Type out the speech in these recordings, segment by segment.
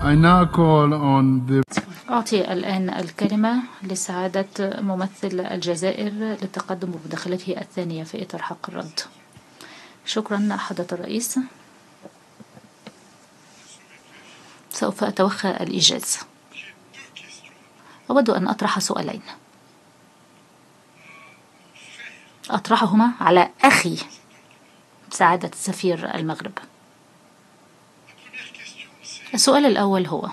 أعطي الآن الكلمة لسعادة ممثل الجزائر للتقدم بمداخلته الثانية في إطار حق الرد. شكرا حضرة الرئيس. سوف أتوخى الإيجاز. أود أن أطرح سؤالين أطرحهما على أخي سعادة سفير المغرب. السؤال الأول هو: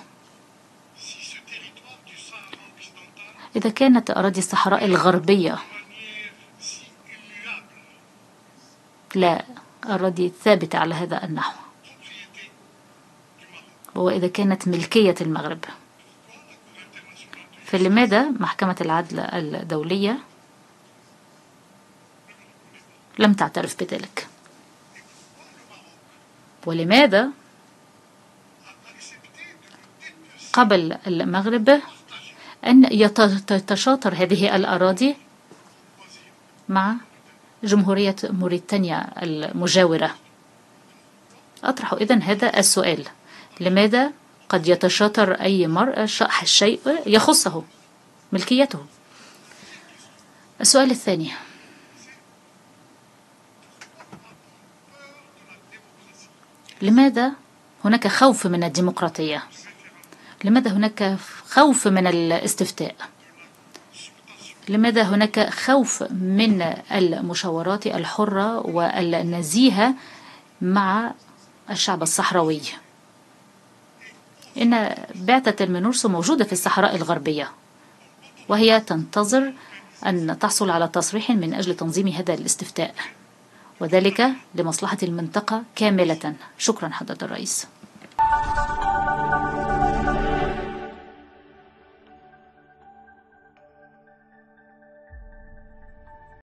إذا كانت أراضي الصحراء الغربية لا أراضي ثابتة على هذا النحو، وإذا كانت ملكية المغرب، فلماذا محكمة العدل الدولية لم تعترف بذلك؟ ولماذا قبل المغرب أن يتشاطر هذه الأراضي مع جمهورية موريتانيا المجاورة؟ أطرح إذن هذا السؤال: لماذا قد يتشاطر أي شيء يخصه ملكيته؟ السؤال الثاني: لماذا هناك خوف من الديمقراطية؟ لماذا هناك خوف من الاستفتاء؟ لماذا هناك خوف من المشاورات الحرة والنزيهة مع الشعب الصحراوي؟ إن بعثة المنورسو موجودة في الصحراء الغربية، وهي تنتظر أن تحصل على تصريح من أجل تنظيم هذا الاستفتاء، وذلك لمصلحة المنطقة كاملة. شكرا حضرة الرئيس.